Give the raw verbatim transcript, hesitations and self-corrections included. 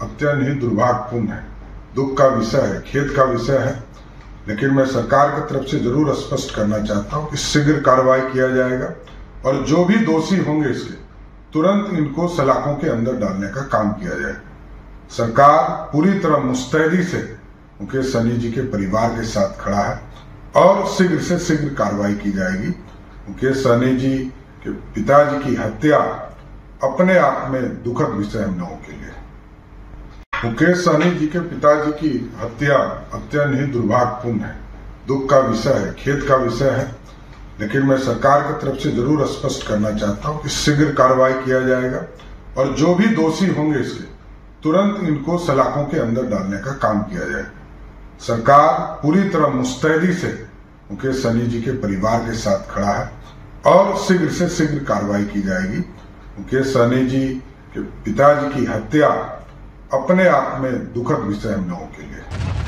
अत्यंत ही दुर्भाग्यपूर्ण है, दुख का विषय है, खेद का विषय है। लेकिन मैं सरकार की तरफ से जरूर स्पष्ट करना चाहता हूं कि शीघ्र कार्रवाई किया जाएगा और जो भी दोषी होंगे इसके तुरंत इनको सलाखों के अंदर डालने का काम किया जाएगा। सरकार पूरी तरह मुस्तैदी से मुकेश सहनी जी के परिवार के साथ खड़ा है और शीघ्र से शीघ्र कार्रवाई की जाएगी। मुकेश सहनी जी के पिताजी की हत्या अपने आप में दुखद विषय हम लोगों के लिए। मुकेश सहनी जी के पिताजी की हत्या अत्यंत ही दुर्भाग्यपूर्ण है, दुख का विषय है, खेद का विषय है। लेकिन मैं सरकार की तरफ से जरूर स्पष्ट करना चाहता हूं कि शीघ्र कार्रवाई किया जाएगा और जो भी दोषी होंगे इसके तुरंत इनको सलाखों के अंदर डालने का काम किया जाएगा। सरकार पूरी तरह मुस्तैदी से मुकेश सहनी जी के परिवार के साथ खड़ा है और शीघ्र से शीघ्र कार्रवाई की जाएगी। मुकेश सहनी जी के पिताजी की हत्या अपने आप में दुखद विषय हम लोगों के लिए।